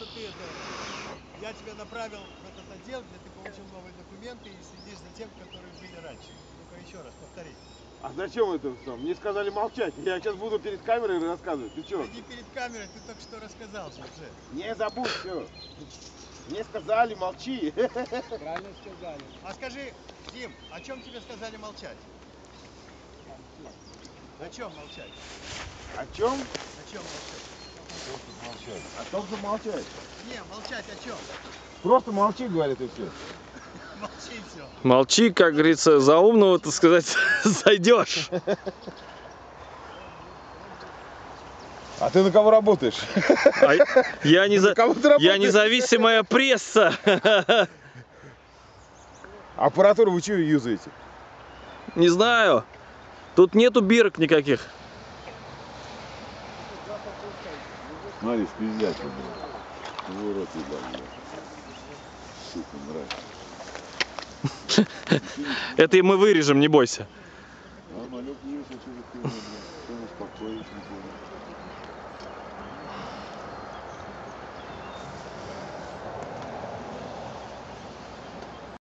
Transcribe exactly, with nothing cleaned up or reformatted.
что ты это... Я тебя направил в этот отдел, где ты получил новые документы и следишь за тем, которые были раньше. Ну-ка еще раз, повтори. А зачем это все? Мне сказали молчать. Я сейчас буду перед камерой рассказывать. Ты что? Ты не перед камерой, ты только что рассказал же уже. Не забудь все. Мне сказали молчи. Правильно сказали. А скажи, Дим, о чем тебе сказали молчать? О чем молчать? О чем? О чем молчать? О том, что молчать. Не, молчать о чем? Просто молчи, говорит, и все. Молчи все. Молчи, как говорится, за умного, так сказать, зайдешь. А ты на кого работаешь? А я, не за... кого ты работаешь? я независимая пресса. Аппаратуру вы что юзаете? Не знаю. Тут нету бирок никаких. Смотри, спиздят его. Его рот ебал. Сука, нравится. Это и мы вырежем, не бойся. А малек не вышел, что за херня, блядь. Кто успокоить, не понял.